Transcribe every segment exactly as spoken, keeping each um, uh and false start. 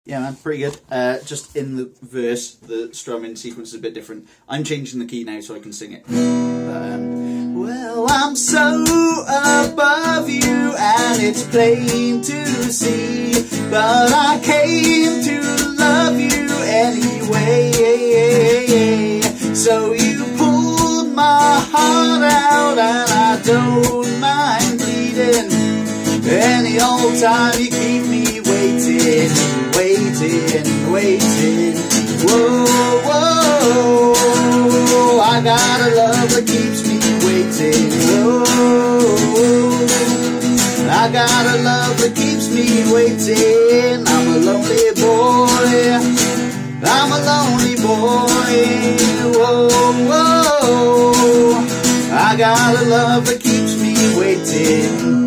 Yeah, man, pretty good. Uh, just in the verse, the strumming sequence is a bit different. I'm changing the key now so I can sing it. But, um, well, I'm so above you and it's plain to see, but I came to love you anyway. So you pulled my heart out and I don't mind bleeding. Any old time you keep me waiting, waiting, waiting. Whoa, whoa, I got a love that keeps me waiting. Whoa, I got a love that keeps me waiting. I'm a lonely boy, I'm a lonely boy. Whoa, whoa, I got a love that keeps me waiting.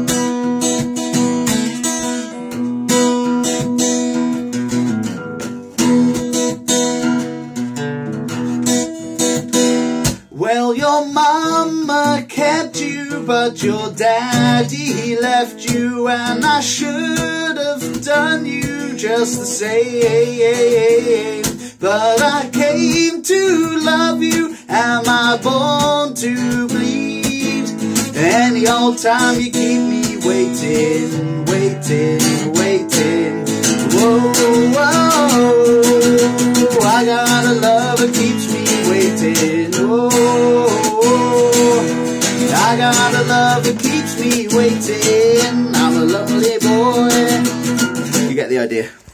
Well, your mama kept you, but your daddy left you, and I should have done you just the same. But I came to love you, am I born to bleed? Any old time you keep me waiting, waiting, waiting. Whoa, whoa, I got a love that keeps me waiting. Whoa, I got a love that keeps me waiting. I'm a lonely boy. You get the idea.